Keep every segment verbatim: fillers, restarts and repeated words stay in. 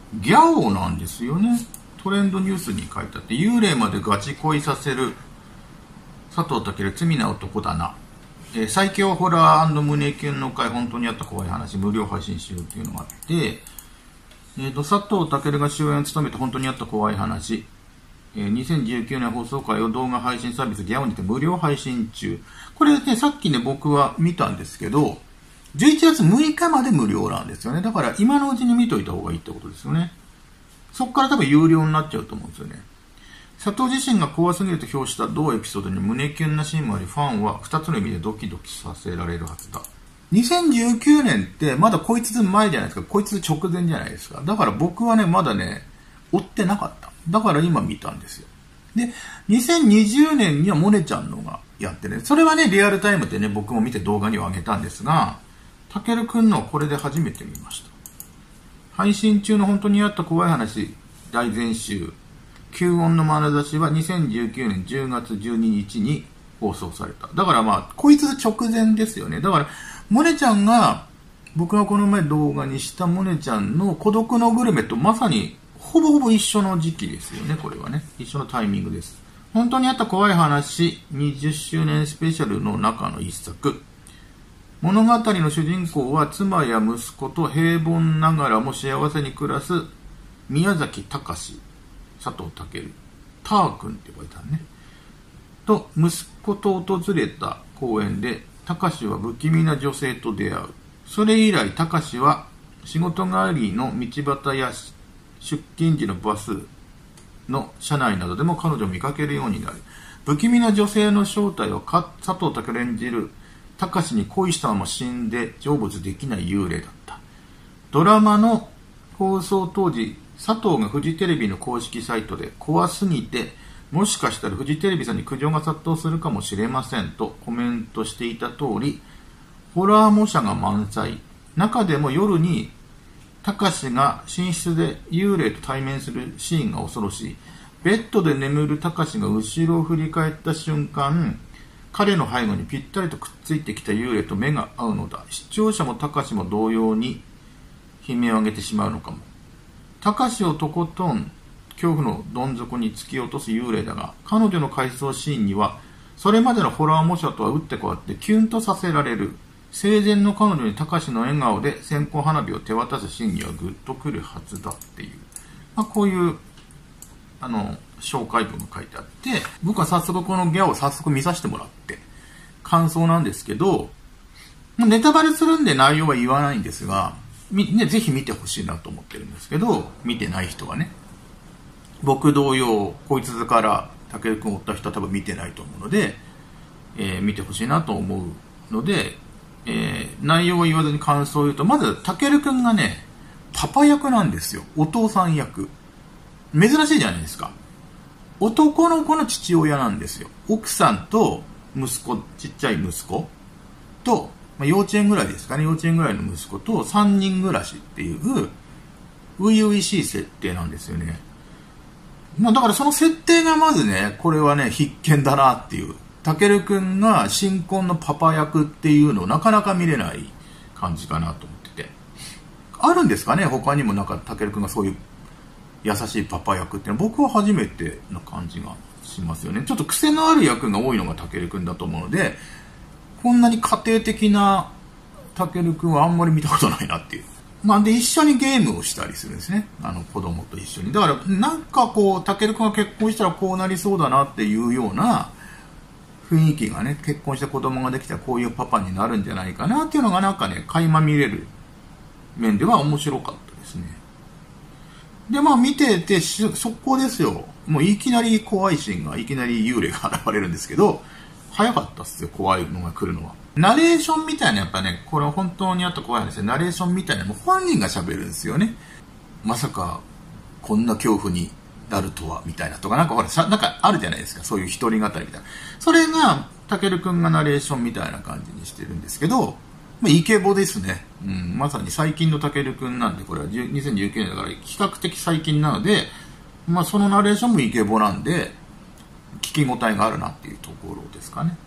ギャオなんですよね。トレンドニュースに書いてあって、幽霊までガチ恋させる佐藤健罪な男だな。えー、最強ホラー&胸キュンの会、本当にあった怖い話、無料配信しようっていうのがあって、えーと、佐藤健が主演を務めて本当にあった怖い話、えー、にせんじゅうきゅうねん放送回を動画配信サービスギャオにて無料配信中。これね、さっきね、僕は見たんですけど、じゅういちがつむいかまで無料なんですよね。だから今のうちに見といた方がいいってことですよね。そっから多分有料になっちゃうと思うんですよね。佐藤自身が怖すぎると評した同エピソードに胸キュンなシーンもあり、ファンはふたつの意味でドキドキさせられるはずだ。にせんじゅうきゅうねんってまだこいつ前じゃないですか。こいつ直前じゃないですか。だから僕はね、まだね、追ってなかった。だから今見たんですよ。で、にせんにじゅうねんにはモネちゃんのがやってね、それはね、リアルタイムでね、僕も見て動画には上げたんですが、たけるくんのこれで初めて見ました。配信中の本当にあった怖い話大全集、吸音の眼差しはにせんじゅうきゅうねんじゅうがつじゅうににちに放送された。だからまあ、こいつ直前ですよね。だから、モネちゃんが、僕がこの前動画にしたモネちゃんの孤独のグルメとまさにほぼほぼ一緒の時期ですよね、これはね。一緒のタイミングです。本当にあった怖い話にじゅっしゅうねんスペシャルの中の一作。物語の主人公は妻や息子と平凡ながらも幸せに暮らす宮崎隆、佐藤健、ター君って呼ばれたね。と、息子と訪れた公園で、隆は不気味な女性と出会う。それ以来、隆は仕事帰りの道端や出勤時のバスの車内などでも彼女を見かけるようになる。不気味な女性の正体は佐藤健演じる隆に恋したまま死んで成仏できない幽霊だった。ドラマの放送当時、佐藤がフジテレビの公式サイトで怖すぎて、もしかしたらフジテレビさんに苦情が殺到するかもしれませんとコメントしていた通り、ホラー模写が満載。中でも夜に隆が寝室で幽霊と対面するシーンが恐ろしい。ベッドで眠る隆が後ろを振り返った瞬間、彼の背後にぴったりとくっついてきた幽霊と目が合うのだ。視聴者も隆も同様に悲鳴を上げてしまうのかも。隆をとことん恐怖のどん底に突き落とす幽霊だが、彼女の回想シーンにはそれまでのホラー模写とは打って変わってキュンとさせられる。生前の彼女に隆の笑顔で線香花火を手渡すシーンにはグッとくるはずだっていう、まあ、こういうあの紹介文が書いてあって、僕は早速このギャオを早速見させてもらって感想なんですけど、ネタバレするんで内容は言わないんですが、みね、ぜひ見てほしいなと思ってるんですけど、見てない人はね、僕同様こいつからたけるくんを追った人は多分見てないと思うので、えー、見てほしいなと思うので、えー、内容を言わずに感想を言うと、まずたけるくんがね、パパ役なんですよ。お父さん役。珍しいじゃないですか。男の子の父親なんですよ。奥さんと息子、ちっちゃい息子と、まあ、幼稚園ぐらいですかね、幼稚園ぐらいの息子とさんにん暮らしっていう、初々しい設定なんですよね。まあだからその設定がまずね、これはね、必見だなっていう。たけるくんが新婚のパパ役っていうのをなかなか見れない感じかなと思ってて。あるんですかね、他にもなんかたけるくんがそういう優しいパパ役っていうのは僕は初めての感じがしますよね。ちょっと癖のある役が多いのがたけるくんだと思うので、こんなに家庭的なたけるくんはあんまり見たことないなっていう。まあで一緒にゲームをしたりするんですね。あの子供と一緒に。だからなんかこうたけるくんが結婚したらこうなりそうだなっていうような雰囲気がね、結婚して子供ができたらこういうパパになるんじゃないかなっていうのがなんかね、垣間見れる面では面白かったですね。でまあ見てて速攻ですよ。もういきなり怖いシーンがいきなり幽霊が現れるんですけど、早かったっすよ、怖いのが来るのは。ナレーションみたいな、やっぱね、これは本当にあった怖い話で、ナレーションみたいな、もう本人が喋るんですよね。まさかこんな恐怖になるとはみたいなとか、なんかほらなんかあるじゃないですか、そういう一人語りみたいな。それがたけるくんがナレーションみたいな感じにしてるんですけど、まあ、イケボですね、うん、まさに最近のたけるくんなんで、これはにせんじゅうきゅうねんだから比較的最近なので、まあ、そのナレーションもイケボなんで聞き応えがあるなっていうところですかね。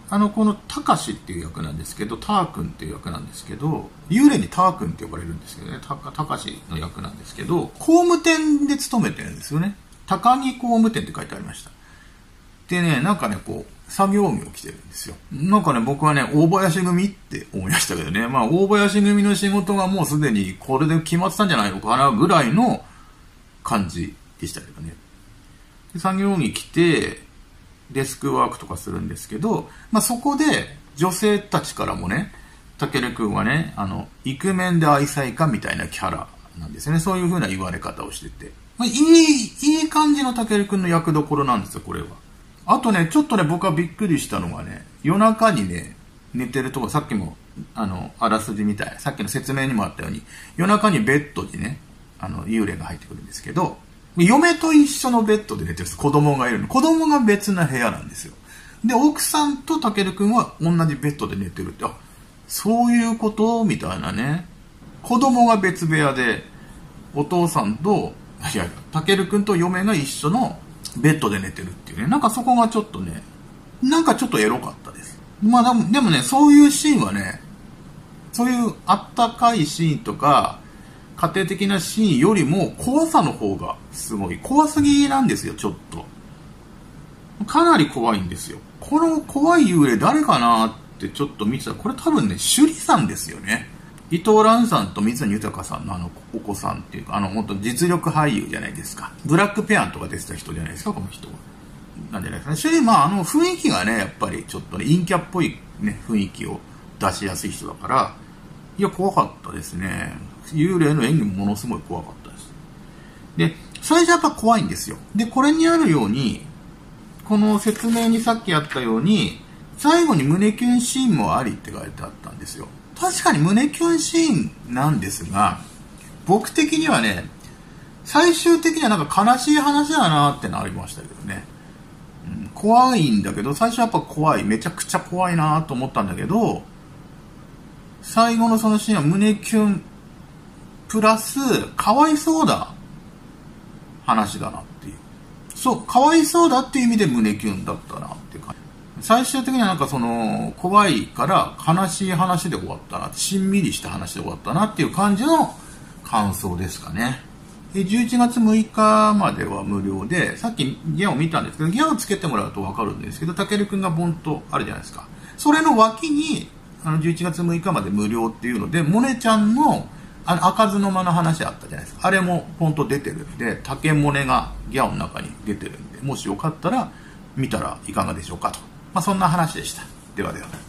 あの、このたかしっていう役なんですけど、たーくんっていう役なんですけど、幽霊にたーくんって呼ばれるんですけどね、たかしの役なんですけど、工務店で勤めてるんですよね。高木工務店って書いてありました。でね、なんかね、こう、作業着を着てるんですよ。なんかね、僕はね、大林組って思いましたけどね、まあ、大林組の仕事がもうすでにこれで決まってたんじゃないのかな、ぐらいの感じでしたけどね。で作業着着て、デスクワークとかするんですけど、まあ、そこで女性たちからもね、たけるくんはね、あの、イクメンで愛妻家みたいなキャラなんですよね。そういう風な言われ方をしてて。まあ、いい、いい感じのたけるくんの役どころなんですよ、これは。あとね、ちょっとね、僕はびっくりしたのがね、夜中にね、寝てるとこ、さっきも、あの、あらすじみたい、さっきの説明にもあったように、夜中にベッドにね、あの、幽霊が入ってくるんですけど、嫁と一緒のベッドで寝てるんです。子供がいるの。子供が別な部屋なんですよ。で、奥さんとたけるくんは同じベッドで寝てるって、あ、そういうことみたいなね。子供が別部屋で、お父さんと、いや、たけるくんと嫁が一緒のベッドで寝てるっていうね。なんかそこがちょっとね、なんかちょっとエロかったです。まあでも、でもね、そういうシーンはね、そういうあったかいシーンとか、家庭的なシーンよりも怖さの方がすごい。怖すぎなんですよ、ちょっと。かなり怖いんですよ。この怖い幽霊誰かなってちょっと見てたら、これ多分ね、趣里さんですよね。伊藤蘭さんと水谷豊さんのあのお子さんっていうか、あの本当実力俳優じゃないですか。ブラックペアンとか出てた人じゃないですか、この人は。なんじゃないですかね。趣里、まああの雰囲気がね、やっぱりちょっとね、陰キャっぽいね、雰囲気を出しやすい人だから、いや、怖かったですね。幽霊の演技もものすごい怖かったです。で、最初やっぱ怖いんですよ。で、これにあるように、この説明にさっきあったように、最後に胸キュンシーンもありって書いてあったんですよ。確かに胸キュンシーンなんですが、僕的にはね、最終的にはなんか悲しい話だなってなりましたけどね。うん、怖いんだけど、最初はやっぱ怖い。めちゃくちゃ怖いなと思ったんだけど、最後のそのシーンは胸キュン、プラス、かわいそうだ話だなっていう。そう、かわいそうだっていう意味で胸キュンだったなっていう感じ。最終的にはなんかその、怖いから悲しい話で終わったな、しんみりした話で終わったなっていう感じの感想ですかね。じゅういちがつむいかまでは無料で、さっきギアを見たんですけど、ギアをつけてもらうとわかるんですけど、たけるくんがボンとあるじゃないですか。それの脇に、あのじゅういちがつむいかまで無料っていうので、モネちゃんのあの開かずの間の話あったじゃないですか。あれも本当出てるんで、竹モネがギャオの中に出てるんで、もしよかったら見たらいかがでしょうかと。まあそんな話でした。ではでは。